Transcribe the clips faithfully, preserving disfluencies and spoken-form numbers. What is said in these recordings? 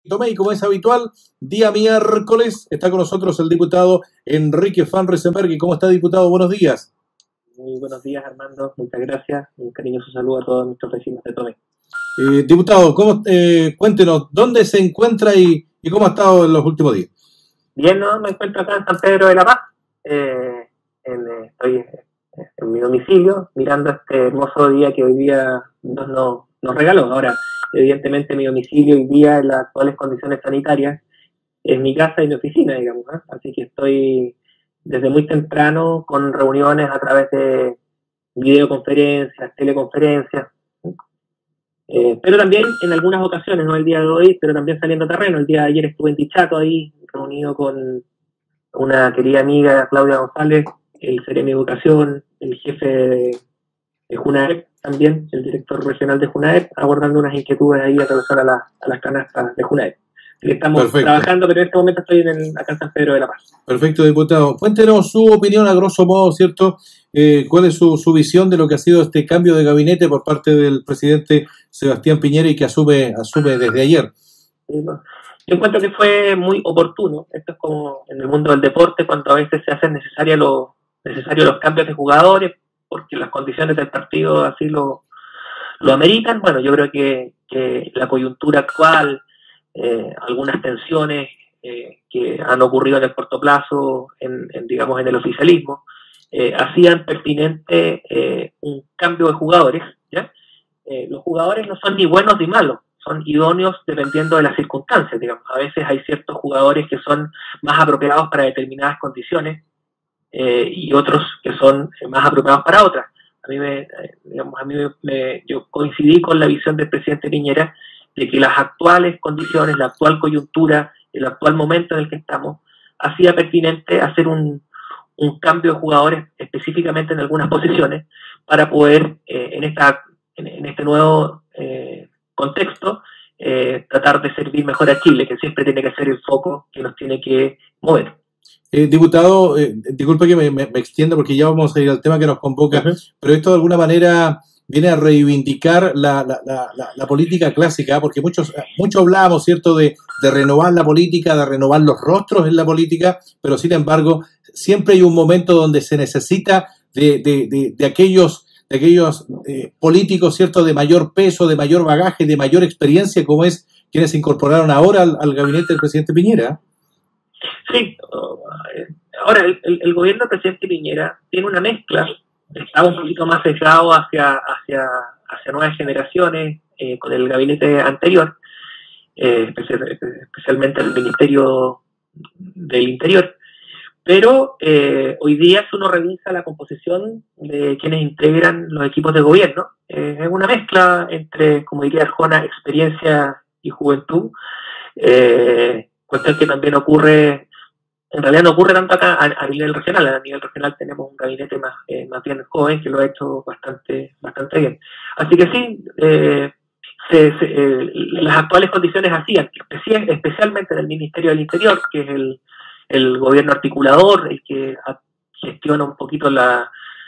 Tomé, y como es habitual, día miércoles está con nosotros el diputado Enrique Van Riesenbergh. ¿Cómo está, diputado? Buenos días. Muy buenos días, Armando. Muchas gracias. Un cariñoso saludo a todos nuestros vecinos de Tomé. Eh, diputado, ¿cómo, eh, cuéntenos, ¿dónde se encuentra y, y cómo ha estado en los últimos días? Bien, ¿no? Me encuentro acá en San Pedro de la Paz. Eh, en, eh, estoy en mi domicilio mirando este hermoso día que hoy día nos, nos, nos regaló. Ahora, evidentemente mi domicilio hoy día en las actuales condiciones sanitarias es mi casa y mi oficina, digamos, ¿eh? Así que estoy desde muy temprano con reuniones a través de videoconferencias, teleconferencias, eh, pero también en algunas ocasiones, no el día de hoy, pero también saliendo a terreno. El día de ayer estuve en Dichato ahí, reunido con una querida amiga, Claudia González, el Seremi de Educación, el jefe de, de JUNAEP también, el director regional de JUNAEP, abordando unas inquietudes ahí a relación a, la, a las canastas de JUNAEP. Estamos Perfecto. trabajando, pero en este momento estoy en el, acá en San Pedro de la Paz. Perfecto, diputado. Cuéntenos su opinión, a grosso modo, ¿cierto? Eh, ¿Cuál es su, su visión de lo que ha sido este cambio de gabinete por parte del presidente Sebastián Piñera y que asume, asume desde ayer? Sí, no. Yo encuentro que fue muy oportuno. Esto es como en el mundo del deporte, cuando a veces se hacen necesarios los, necesarios los cambios de jugadores, porque las condiciones del partido así lo, lo ameritan. Bueno, yo creo que, que la coyuntura actual, eh, algunas tensiones eh, que han ocurrido en el corto plazo, en, en digamos en el oficialismo, eh, hacían pertinente eh, un cambio de jugadores, ¿ya? Eh, los jugadores no son ni buenos ni malos, son idóneos dependiendo de las circunstancias, digamos. A veces hay ciertos jugadores que son más apropiados para determinadas condiciones eh, y otros que son más apropiados para otras. A mí, me, digamos, a mí me, yo coincidí con la visión del presidente Piñera de que las actuales condiciones, la actual coyuntura, el actual momento en el que estamos, hacía pertinente hacer un, un cambio de jugadores específicamente en algunas posiciones para poder eh, en, esta, en, en este nuevo eh, contexto eh, tratar de servir mejor a Chile, que siempre tiene que ser el foco que nos tiene que mover. Eh, diputado, eh, disculpe que me, me, me extienda porque ya vamos a ir al tema que nos convoca, uh-huh. pero esto de alguna manera viene a reivindicar la, la, la, la, la política clásica, porque muchos, muchos hablamos, ¿cierto?, de, de renovar la política, de renovar los rostros en la política, pero sin embargo siempre hay un momento donde se necesita de, de, de, de aquellos, de aquellos eh, políticos, ¿cierto?, de mayor peso, de mayor bagaje, de mayor experiencia, como es quienes se incorporaron ahora al, al gabinete del presidente Piñera. Sí, ahora el, el, el gobierno del presidente Piñera tiene una mezcla, estaba un poquito más sesgado hacia, hacia, hacia nuevas generaciones eh, con el gabinete anterior, eh, especial, especialmente el Ministerio del Interior, pero eh, hoy día si uno revisa la composición de quienes integran los equipos de gobierno, eh, es una mezcla entre, como diría Arjona, experiencia y juventud, eh, cuestión que también ocurre. En realidad no ocurre tanto acá a, a nivel regional. A nivel regional tenemos un gabinete más, eh, más bien joven que lo ha hecho bastante bastante bien. Así que sí, eh, se, se, eh, las actuales condiciones hacían, especial, especialmente en el Ministerio del Interior, que es el, el gobierno articulador, el que gestiona un poquito la...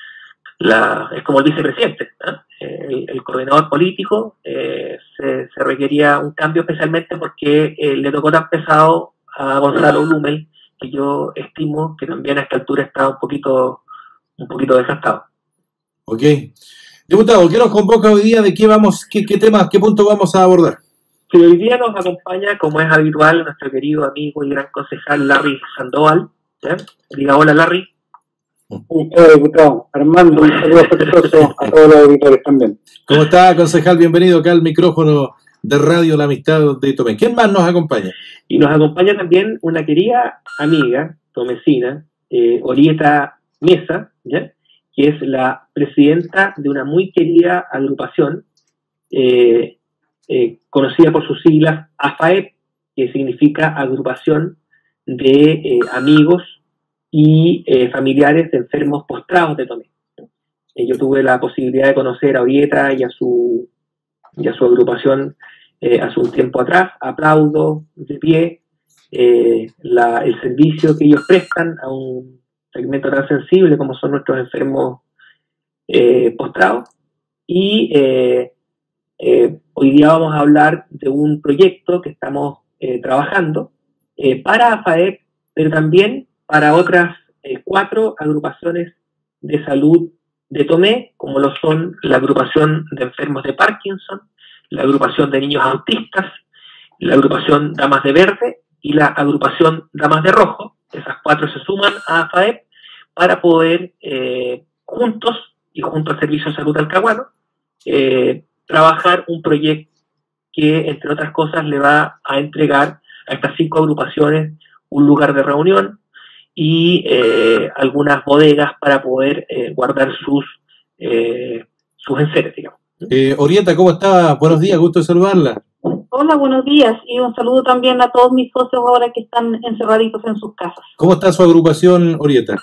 la es como el vicepresidente, ¿eh? el, el coordinador político, eh, se, se requería un cambio especialmente porque eh, le tocó tan pesado a Gonzalo Blumel, que yo estimo que también a esta altura está un poquito un poquito desgastado. Ok. Diputado, ¿qué nos convoca hoy día? ¿De qué vamos, qué, qué temas, qué punto vamos a abordar? Sí, hoy día nos acompaña, como es habitual, nuestro querido amigo y gran concejal Larry Sandoval. ¿Ya? Diga hola, Larry. Hola, diputado. Armando, un saludo afectuoso a todos los auditores también. ¿Cómo está, concejal? Bienvenido acá al micrófono de Radio La Amistad de Tomé. ¿Quién más nos acompaña? Y nos acompaña también una querida amiga tomecina, eh, Orieta Mesa, ¿ya?, que es la presidenta de una muy querida agrupación eh, eh, conocida por sus siglas A F A E P, que significa Agrupación de eh, Amigos y eh, Familiares de Enfermos Postrados de Tomé. Eh, yo tuve la posibilidad de conocer a Orieta y a su, y a su agrupación Eh, hace un tiempo atrás. Aplaudo de pie eh, la, el servicio que ellos prestan a un segmento tan sensible como son nuestros enfermos eh, postrados. Y eh, eh, hoy día vamos a hablar de un proyecto que estamos eh, trabajando eh, para AFAEP, pero también para otras eh, cuatro agrupaciones de salud de Tomé, como lo son la agrupación de enfermos de Parkinson, la agrupación de niños autistas, la agrupación Damas de Verde y la agrupación Damas de Rojo. Esas cuatro se suman a AFAEP para poder, eh, juntos y junto al Servicio de Salud Talcahuano, eh, trabajar un proyecto que, entre otras cosas, le va a entregar a estas cinco agrupaciones un lugar de reunión y eh, algunas bodegas para poder eh, guardar sus, eh, sus enseres, digamos. Eh, Orieta, ¿cómo está? Buenos días, gusto de saludarla. Hola, buenos días y un saludo también a todos mis socios ahora que están encerraditos en sus casas. ¿Cómo está su agrupación, Orieta?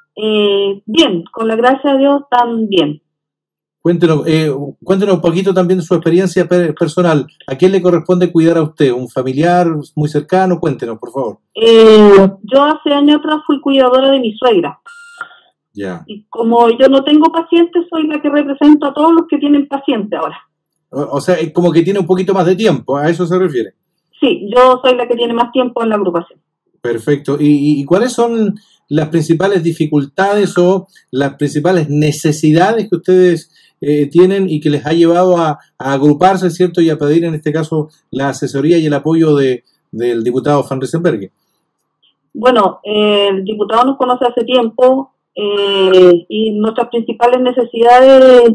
Eh, bien, con la gracia de Dios, están bien. Cuéntenos, eh, cuéntenos un poquito también de su experiencia per personal. ¿A quién le corresponde cuidar a usted? ¿Un familiar muy cercano? Cuéntenos, por favor. Eh, yo hace años atrás fui cuidadora de mi suegra. Ya. Y como yo no tengo pacientes, soy la que represento a todos los que tienen pacientes ahora. O, o sea, como que tiene un poquito más de tiempo, ¿a eso se refiere? Sí, yo soy la que tiene más tiempo en la agrupación. Perfecto. ¿Y, y cuáles son las principales dificultades o las principales necesidades que ustedes eh, tienen y que les ha llevado a, a agruparse, ¿cierto? Y a pedir, en este caso, la asesoría y el apoyo de, del diputado Van Riesenberghe. Bueno, eh, el diputado nos conoce hace tiempo eh, y nuestras principales necesidades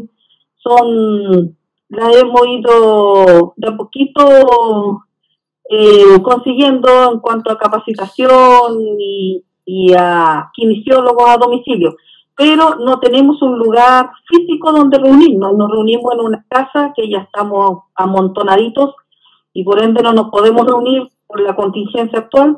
son, las hemos ido de a poquito eh, consiguiendo en cuanto a capacitación y, y a kinesiólogos a domicilio, pero no tenemos un lugar físico donde reunirnos. Nos reunimos en una casa que ya estamos amontonaditos y por ende no nos podemos reunir por la contingencia actual.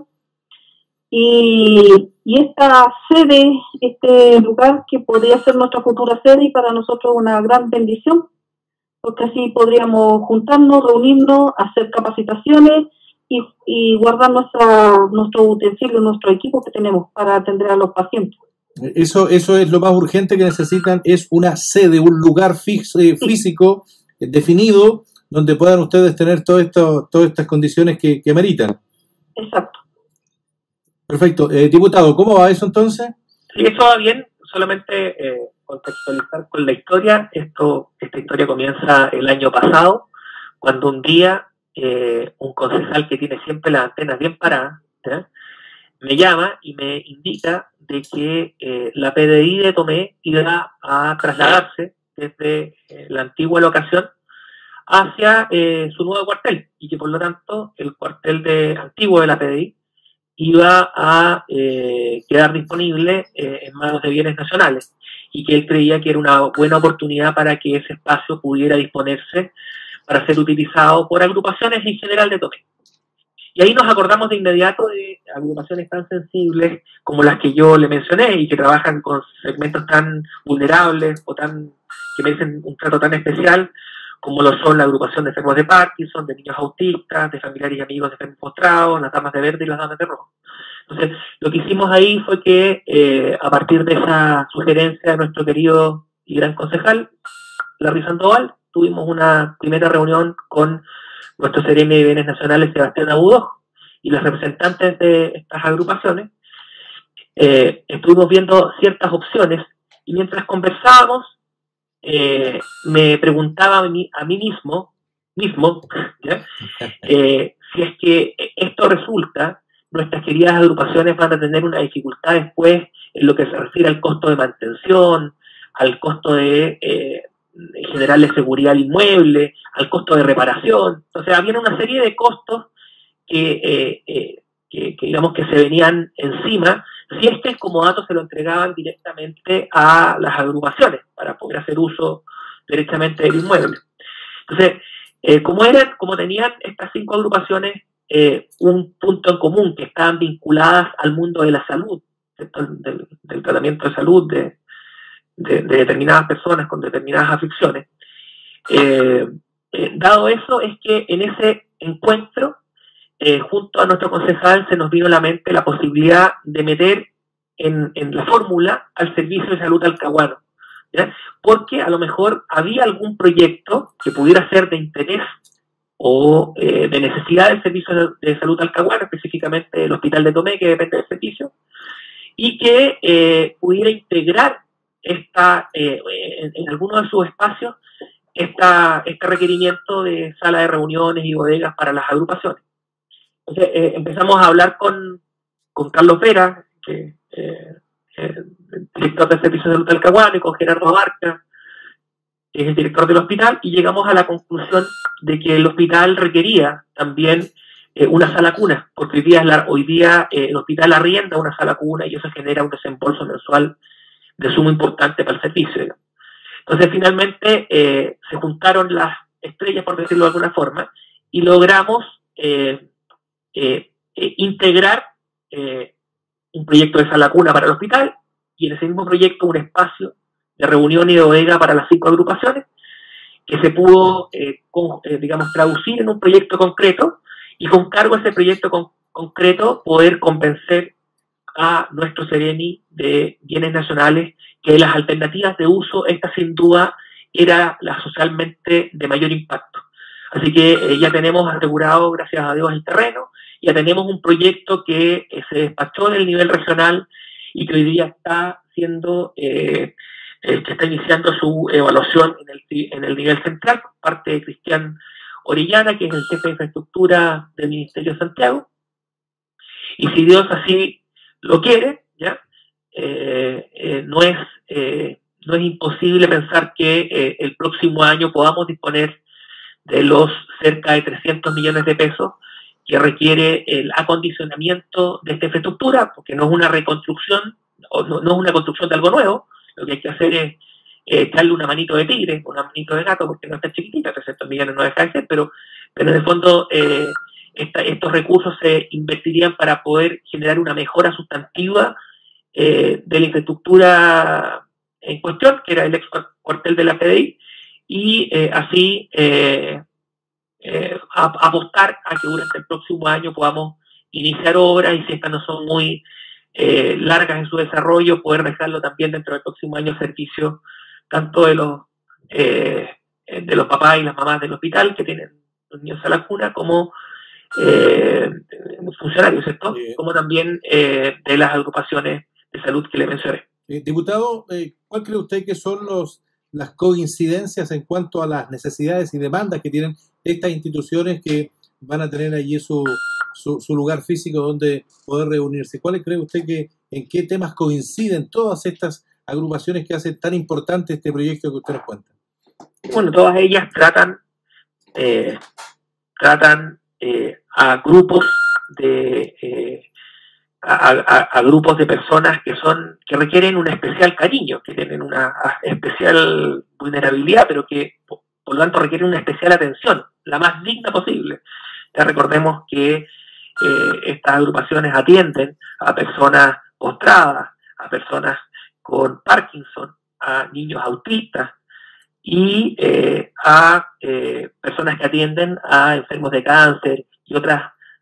Y, y esta sede, este lugar que podría ser nuestra futura sede y para nosotros una gran bendición, porque así podríamos juntarnos, reunirnos, hacer capacitaciones y, y guardar nuestra, nuestro utensilio, nuestro equipo que tenemos para atender a los pacientes. Eso, eso es lo más urgente que necesitan, es una sede, un lugar fix, eh, físico eh, definido donde puedan ustedes tener todo esto, todas estas condiciones que, que meritan. Exacto. Perfecto. Eh, diputado, ¿cómo va eso entonces? Sí, eso va bien. Solamente eh, contextualizar con la historia. Esto, esta historia comienza el año pasado, cuando un día eh, un concejal que tiene siempre las antenas bien paradas, ¿eh? me llama y me indica de que eh, la P D I de Tomé iba a trasladarse desde eh, la antigua locación hacia eh, su nuevo cuartel y que por lo tanto el cuartel de, antiguo de la P D I iba a eh, quedar disponible eh, en manos de Bienes Nacionales y que él creía que era una buena oportunidad para que ese espacio pudiera disponerse para ser utilizado por agrupaciones en general de Tomé. Y ahí nos acordamos de inmediato de agrupaciones tan sensibles como las que yo le mencioné y que trabajan con segmentos tan vulnerables o tan que merecen un trato tan especial como lo son la agrupación de enfermos de Parkinson, de niños autistas, de familiares y amigos de enfermos postrados, las damas de verde y las damas de rojo. Entonces, lo que hicimos ahí fue que, eh, a partir de esa sugerencia de nuestro querido y gran concejal, Larry Sandoval, tuvimos una primera reunión con nuestro C R M de Bienes Nacionales, Sebastián Abudo, y los representantes de estas agrupaciones. Eh, estuvimos viendo ciertas opciones, y mientras conversábamos, Eh, me preguntaba a mí, a mí mismo, mismo ¿ya? Eh, si es que esto resulta, nuestras queridas agrupaciones van a tener una dificultad después en lo que se refiere al costo de mantención, al costo de eh, generarle seguridad al inmueble, al costo de reparación. O sea, había una serie de costos que, eh, eh, que, que digamos que se venían encima si es que el comodato se lo entregaban directamente a las agrupaciones para poder hacer uso directamente del inmueble. Entonces, eh, como eran, como tenían estas cinco agrupaciones eh, un punto en común, que estaban vinculadas al mundo de la salud, del, del tratamiento de salud de, de, de determinadas personas con determinadas aflicciones, eh, eh, dado eso es que en ese encuentro Eh, junto a nuestro concejal se nos vino a la mente la posibilidad de meter en, en la fórmula al Servicio de Salud Talcahuano, ¿ya? Porque a lo mejor había algún proyecto que pudiera ser de interés o eh, de necesidad del servicio de, de salud Talcahuano, específicamente el Hospital de Tomé, que depende del servicio, y que eh, pudiera integrar esta, eh, en, en algunos de sus espacios esta, este requerimiento de sala de reuniones y bodegas para las agrupaciones. Entonces eh, empezamos a hablar con, con Carlos Vera, que eh, el director del servicio de salud Talcahuano, y con Gerardo Abarca, que es el director del hospital, y llegamos a la conclusión de que el hospital requería también eh, una sala cuna, porque hoy día, es la, hoy día eh, el hospital arrienda una sala cuna y eso genera un desembolso mensual de suma importante para el servicio, digamos. Entonces finalmente eh, se juntaron las estrellas, por decirlo de alguna forma, y logramos eh, eh, eh, integrar eh, un proyecto de sala cuna para el hospital y en ese mismo proyecto un espacio de reunión y de bodega para las cinco agrupaciones, que se pudo, eh, con, eh, digamos, traducir en un proyecto concreto y con cargo a ese proyecto con, concreto poder convencer a nuestro Ceremi de bienes nacionales que las alternativas de uso, esta sin duda era la socialmente de mayor impacto. Así que eh, ya tenemos asegurado, gracias a Dios, el terreno, ya tenemos un proyecto que eh, se despachó en el nivel regional y que hoy día está siendo... Eh, Eh, que está iniciando su evaluación en el, en el nivel central, por parte de Cristian Orellana, que es el jefe de infraestructura del Ministerio de Santiago. Y si Dios así lo quiere, ya eh, eh, no, es, eh, no es imposible pensar que eh, el próximo año podamos disponer de los cerca de trescientos millones de pesos que requiere el acondicionamiento de esta infraestructura, porque no es una reconstrucción, o no, no es una construcción de algo nuevo. Lo que hay que hacer es eh, echarle una manito de tigre, una manito de gato, porque no está chiquitita, trescientos millones no deja de ser, pero, pero en el fondo eh, esta, estos recursos se invertirían para poder generar una mejora sustantiva eh, de la infraestructura en cuestión, que era el ex cuartel de la P D I, y eh, así eh, eh, a, a apostar a que durante el próximo año podamos iniciar obras, y si estas no son muy Eh, largas en su desarrollo, poder dejarlo también dentro del próximo año servicio tanto de los eh, de los papás y las mamás del hospital que tienen los niños a la cuna, como eh, funcionarios, ¿cierto? Bien. Como también eh, de las agrupaciones de salud que le mencioné. Eh, diputado, eh, ¿cuál cree usted que son los, las coincidencias en cuanto a las necesidades y demandas que tienen estas instituciones que van a tener allí su, su, su lugar físico donde poder reunirse? ¿Cuál cree usted que en qué temas coinciden todas estas agrupaciones que hacen tan importante este proyecto que usted nos cuenta? Bueno, todas ellas tratan eh, tratan eh, a grupos de eh, a, a, a grupos de personas que son que requieren un especial cariño, que tienen una especial vulnerabilidad, pero que por lo tanto requieren una especial atención, la más digna posible. Ya recordemos que eh, estas agrupaciones atienden a personas postradas, a personas con Parkinson, a niños autistas y eh, a eh, personas que atienden a enfermos de cáncer y otras,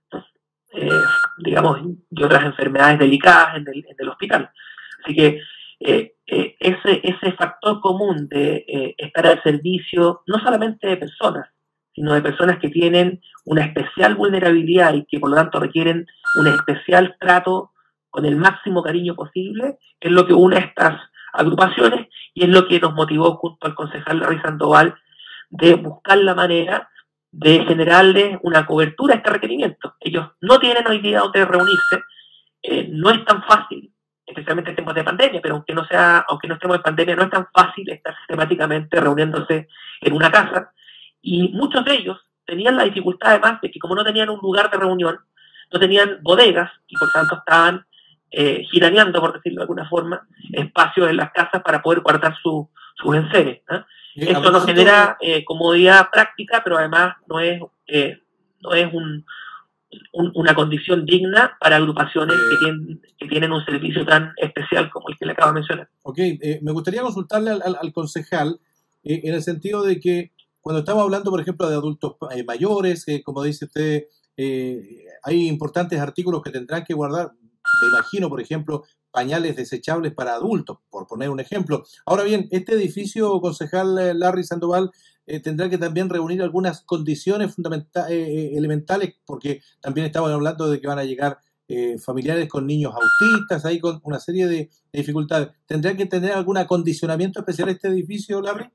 eh, digamos, y otras enfermedades delicadas en el, en el hospital. Así que eh, eh, ese, ese factor común de eh, estar al servicio no solamente de personas, sino de personas que tienen una especial vulnerabilidad y que por lo tanto requieren un especial trato con el máximo cariño posible, es lo que une a estas agrupaciones y es lo que nos motivó junto al concejal Larry Sandoval de buscar la manera de generarles una cobertura a este requerimiento. Ellos no tienen hoy día donde reunirse, eh, no es tan fácil, especialmente en tiempos de pandemia, pero aunque no sea, aunque no estemos en pandemia, no es tan fácil estar sistemáticamente reuniéndose en una casa, y muchos de ellos tenían la dificultad además de que como no tenían un lugar de reunión, no tenían bodegas y por tanto estaban eh, giraneando, por decirlo de alguna forma, espacios en las casas para poder guardar su, sus enseres, ¿eh? Eh, Esto nos genera eh, comodidad práctica, pero además no es, eh, no es un, un, una condición digna para agrupaciones que tienen, que tienen un servicio tan especial como el que le acabo de mencionar. Ok, eh, me gustaría consultarle al, al, al concejal eh, en el sentido de que cuando estamos hablando, por ejemplo, de adultos eh, mayores, eh, como dice usted, eh, hay importantes artículos que tendrán que guardar, me imagino, por ejemplo, pañales desechables para adultos, por poner un ejemplo. Ahora bien, este edificio, concejal Larry Sandoval, eh, tendrá que también reunir algunas condiciones fundamenta- eh, elementales, porque también estamos hablando de que van a llegar eh, familiares con niños autistas, ahí con una serie de, de dificultades. ¿Tendrá que tener algún acondicionamiento especial este edificio, Larry?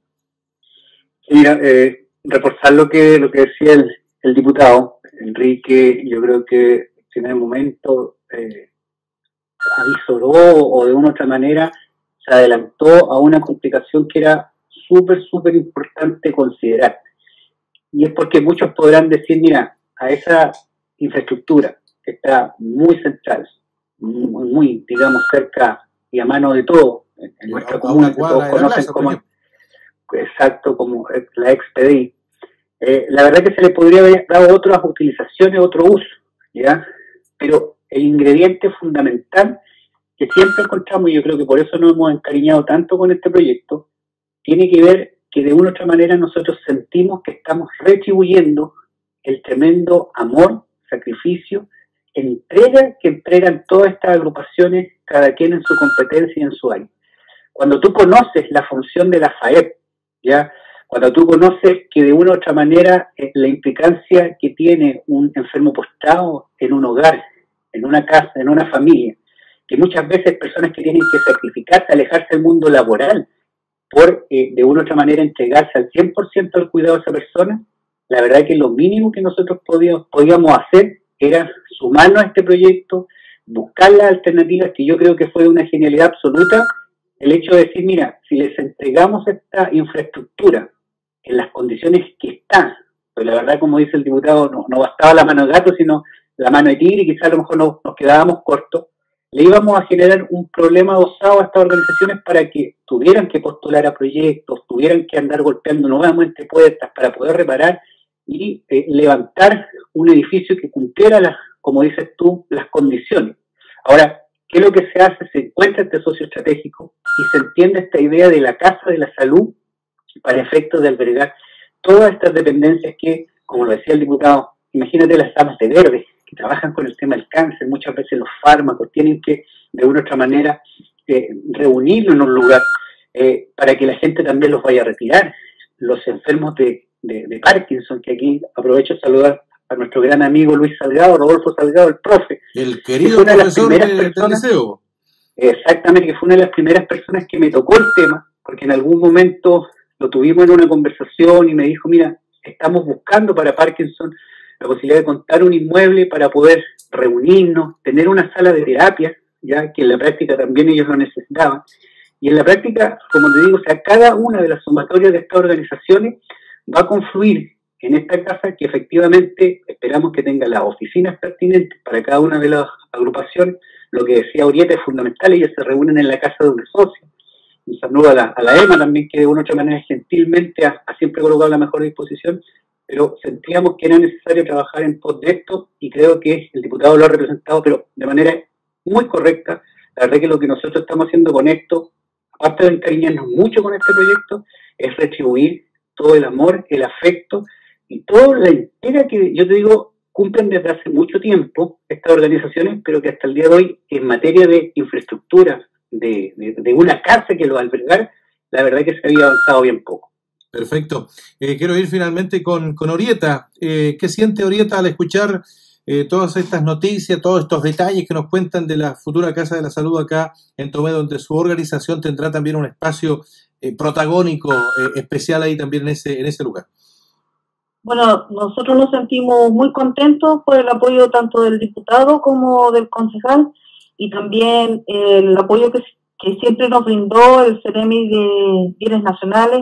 Mira, eh, reforzar lo que lo que decía el, el diputado Enrique, yo creo que en el momento eh, avisoró o de una u otra manera se adelantó a una complicación que era súper, súper importante considerar. Y es porque muchos podrán decir, mira, a esa infraestructura que está muy central, muy, muy digamos, cerca y a mano de todo, en, en nuestra a, comuna, a que todos conocen plaza, como, exacto, como la ex P D I, eh, la verdad que se le podría haber dado otras utilizaciones, otro uso, ¿ya? Pero el ingrediente fundamental que siempre encontramos, y yo creo que por eso nos hemos encariñado tanto con este proyecto, tiene que ver que de una u otra manera nosotros sentimos que estamos retribuyendo el tremendo amor, sacrificio, entrega que entregan todas estas agrupaciones, cada quien en su competencia y en su área. Cuando tú conoces la función de la FAEP, ¿ya? Cuando tú conoces que de una u otra manera eh, la implicancia que tiene un enfermo postrado en un hogar, en una casa, en una familia, que muchas veces personas que tienen que sacrificarse, alejarse del mundo laboral, por eh, de una u otra manera entregarse al cien por ciento al cuidado de esa persona, la verdad que lo mínimo que nosotros podíamos, podíamos hacer era sumarnos a este proyecto, buscar las alternativas, que yo creo que fue de una genialidad absoluta, el hecho de decir, mira, si les entregamos esta infraestructura en las condiciones que está, pues la verdad, como dice el diputado, no, no bastaba la mano de gato, sino la mano de tigre, y quizás a lo mejor nos, nos quedábamos cortos, le íbamos a generar un problema dosado a estas organizaciones para que tuvieran que postular a proyectos, tuvieran que andar golpeando nuevamente puertas para poder reparar y eh, levantar un edificio que cumpliera, las, como dices tú, las condiciones. Ahora, ¿qué es lo que se hace? Se encuentra este socio estratégico y se entiende esta idea de la Casa de la Salud para efectos de albergar todas estas dependencias que, como lo decía el diputado, imagínate las damas de verde, que trabajan con el tema del cáncer, muchas veces los fármacos tienen que, de una u otra manera, eh, reunirlo en un lugar eh, para que la gente también los vaya a retirar. Los enfermos de, de, de Parkinson, que aquí aprovecho de saludar a nuestro gran amigo Luis Salgado, Rodolfo Salgado, el profe. El querido una profesor de las de, personas, del liceo. Exactamente, que fue una de las primeras personas que me tocó el tema, porque en algún momento lo tuvimos en una conversación y me dijo, mira, estamos buscando para Parkinson la posibilidad de contar un inmueble para poder reunirnos, tener una sala de terapia, ya que en la práctica también ellos lo necesitaban. Y en la práctica, como te digo, o sea, cada una de las sumatorias de estas organizaciones va a confluir en esta casa que efectivamente esperamos que tenga las oficinas pertinentes para cada una de las agrupaciones. Lo que decía Orieta es fundamental, ellos se reúnen en la casa de un socio. Un saludo a la, a la E M A también, que de una u otra manera gentilmente ha, ha siempre colocado la mejor disposición, pero sentíamos que era necesario trabajar en pos de esto y creo que el diputado lo ha representado, pero de manera muy correcta. La verdad que lo que nosotros estamos haciendo con esto, aparte de encariñarnos mucho con este proyecto, es retribuir todo el amor, el afecto y toda la entrega que, yo te digo, cumplen desde hace mucho tiempo estas organizaciones, pero que hasta el día de hoy, en materia de infraestructura, de, de, de una casa que lo albergar, la verdad que se había avanzado bien poco. Perfecto. Eh, quiero ir finalmente con, con Orieta. Eh, ¿Qué siente Orieta al escuchar eh, todas estas noticias, todos estos detalles que nos cuentan de la futura Casa de la Salud acá en Tomé, donde su organización tendrá también un espacio eh, protagónico, eh, especial ahí también en ese, en ese lugar? Bueno, nosotros nos sentimos muy contentos por el apoyo tanto del diputado como del concejal y también el apoyo que, que siempre nos brindó el CEREMI de Bienes Nacionales,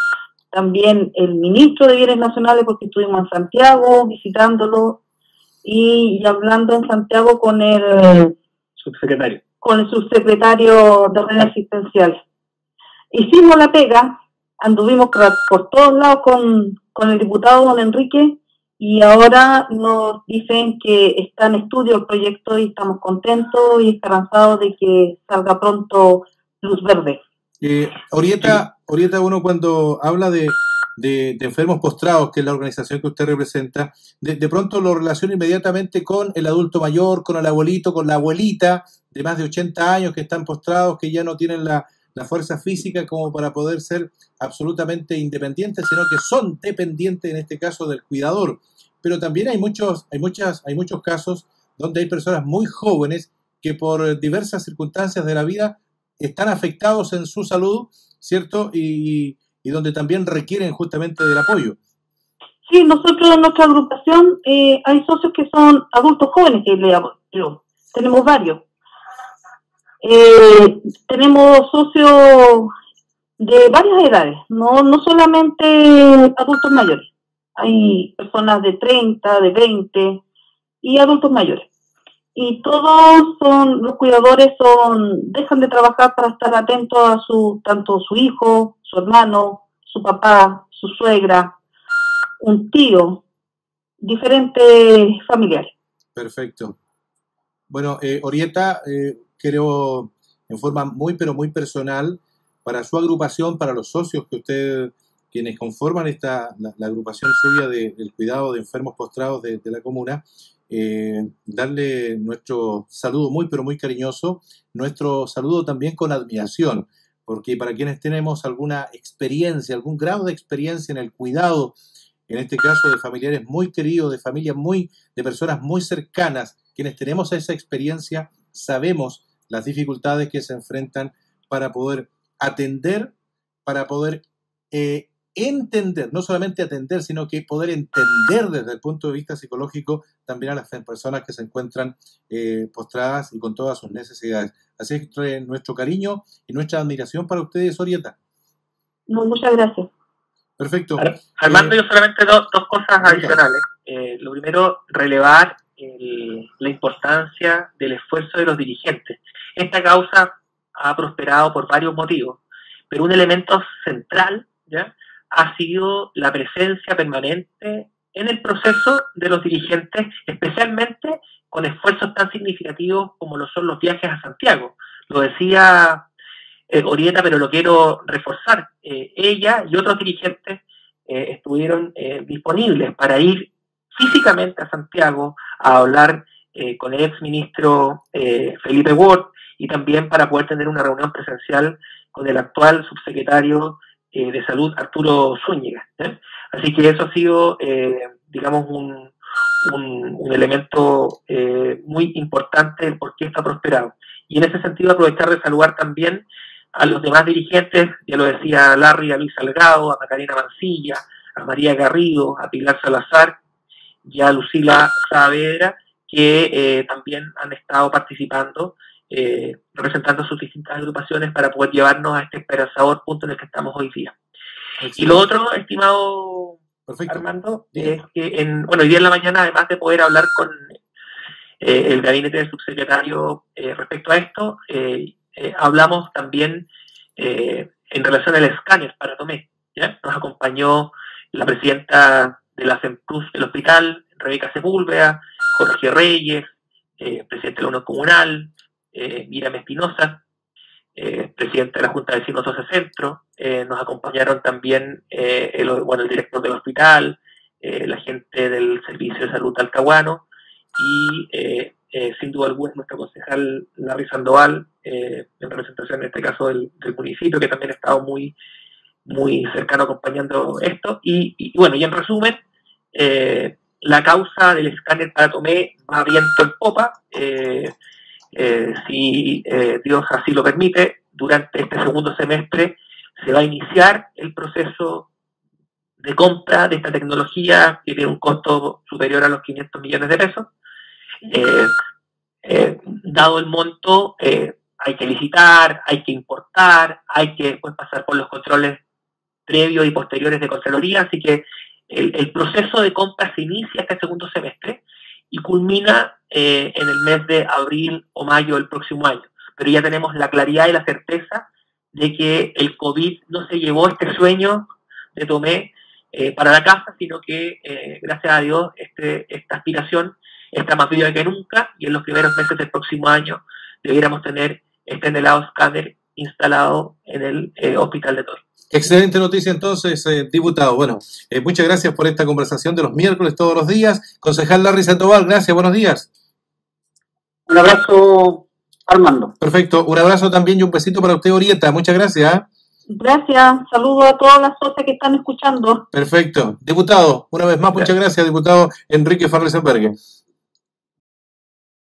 también el ministro de Bienes Nacionales, porque estuvimos en Santiago visitándolo y, y hablando en Santiago con el subsecretario, con el subsecretario de Red Asistencial. Hicimos la pega, anduvimos por, por todos lados con, con el diputado don Enrique y ahora nos dicen que está en estudio el proyecto y estamos contentos y esperanzados de que salga pronto luz verde. Eh, Orieta, Orieta, uno cuando habla de, de, de enfermos postrados, que es la organización que usted representa, de, de pronto lo relaciona inmediatamente con el adulto mayor, con el abuelito, con la abuelita de más de ochenta años que están postrados, que ya no tienen la, la fuerza física como para poder ser absolutamente independientes, sino que son dependientes en este caso del cuidador. Pero también hay muchos, hay muchas, hay muchos casos donde hay personas muy jóvenes que por diversas circunstancias de la vida están afectados en su salud, ¿cierto? Y, y donde también requieren justamente del apoyo. Sí, nosotros en nuestra agrupación eh, hay socios que son adultos jóvenes, que le apoyo. Tenemos varios. Eh, tenemos socios de varias edades, no, no solamente adultos mayores. Hay personas de treinta, de veinte y adultos mayores. Y todos son, los cuidadores son, dejan de trabajar para estar atentos a su, tanto su hijo, su hermano, su papá, su suegra, un tío, diferentes familiares. Perfecto. Bueno, eh, Orieta, eh, creo en forma muy, pero muy personal, para su agrupación, para los socios que usted, quienes conforman esta, la, la agrupación suya de, del cuidado de enfermos postrados de, de la comuna, eh, darle nuestro saludo muy, pero muy cariñoso, nuestro saludo también con admiración, porque para quienes tenemos alguna experiencia, algún grado de experiencia en el cuidado, en este caso de familiares muy queridos, de familias muy, de personas muy cercanas, quienes tenemos esa experiencia, sabemos las dificultades que se enfrentan para poder atender, para poder eh, entender, no solamente atender, sino que poder entender desde el punto de vista psicológico también a las personas que se encuentran eh, postradas y con todas sus necesidades. Así es que nuestro cariño y nuestra admiración para ustedes, Orieta. No, muchas gracias. Perfecto. Armando, eh, yo solamente do, dos cosas adicionales. Eh, lo primero, relevar el, la importancia del esfuerzo de los dirigentes. Esta causa ha prosperado por varios motivos, pero un elemento central, ¿ya?, ha sido la presencia permanente en el proceso de los dirigentes, especialmente con esfuerzos tan significativos como lo son los viajes a Santiago. Lo decía eh, Orieta, pero lo quiero reforzar. Eh, ella y otros dirigentes eh, estuvieron eh, disponibles para ir físicamente a Santiago a hablar eh, con el exministro eh, Felipe Ward, y también para poder tener una reunión presencial con el actual subsecretario eh, de Salud, Arturo Zúñiga. ¿eh? Así que eso ha sido, eh, digamos, un, un, un elemento eh, muy importante del por qué está prosperado. Y en ese sentido aprovechar de saludar también a los demás dirigentes, ya lo decía Larry, a Luis Salgado, a Macarena Mancilla, a María Garrido, a Pilar Salazar y a Lucila Saavedra, que eh, también han estado participando, eh, representando sus distintas agrupaciones para poder llevarnos a este esperanzador punto en el que estamos hoy día. Excelente. Y lo otro, estimado Perfecto. Armando, Bien. es que en, bueno, hoy día en la mañana, además de poder hablar con eh, el gabinete del subsecretario eh, respecto a esto, eh, eh, hablamos también eh, en relación al escáner para Tomé. ¿ya? Nos acompañó la presidenta de la FEMPRUS del hospital, Rebeca Sepúlveda, Jorge Reyes, eh, presidente de la Unión Comunal, eh, Miriam Espinosa, eh, presidente de la Junta de Vecinos doce Centro, eh, nos acompañaron también eh, el, bueno, el director del hospital, eh, la gente del Servicio de Salud Talcahuano y eh, eh, sin duda alguna nuestro concejal Larry Sandoval, eh, en representación en este caso del, del municipio, que también ha estado muy, muy cercano acompañando esto. Y, y bueno, y en resumen, eh, la causa del escáner para Tomé va viento en popa. Eh, eh, si eh, Dios así lo permite, durante este segundo semestre se va a iniciar el proceso de compra de esta tecnología que tiene un costo superior a los quinientos millones de pesos. Eh, eh, dado el monto, eh, hay que licitar, hay que importar, hay que después pasar por los controles previos y posteriores de Contraloría, así que el, el proceso de compra se inicia este segundo semestre y culmina eh, en el mes de abril o mayo del próximo año. Pero ya tenemos la claridad y la certeza de que el COVID no se llevó este sueño de Tomé eh, para la casa, sino que, eh, gracias a Dios, este, esta aspiración está más viva que nunca, y en los primeros meses del próximo año debiéramos tener este anhelado escáner instalado en el eh, hospital de Toy. Excelente noticia entonces, eh, diputado. Bueno, eh, muchas gracias por esta conversación de los miércoles todos los días. Concejal Larry Sandoval, gracias, buenos días. Un abrazo armando. Perfecto, un abrazo también y un besito para usted, Orieta, muchas gracias. ¿eh? Gracias, saludos a todas las socias que están escuchando. Perfecto. Diputado, una vez más, muchas gracias, diputado Enrique Farlesenberg.